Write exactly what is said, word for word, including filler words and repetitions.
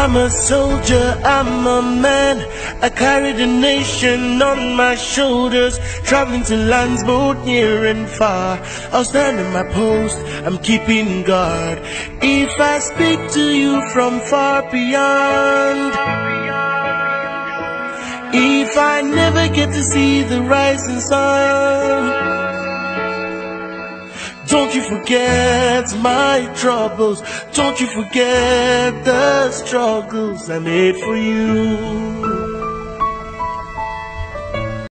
I'm a soldier, I'm a man. I carry the nation on my shoulders, traveling to lands both near and far. I'll stand in my post, I'm keeping guard. If I speak to you from far beyond, if I never get to see the rising sun, don't you forget my troubles. Don't you forget the struggles I made for you.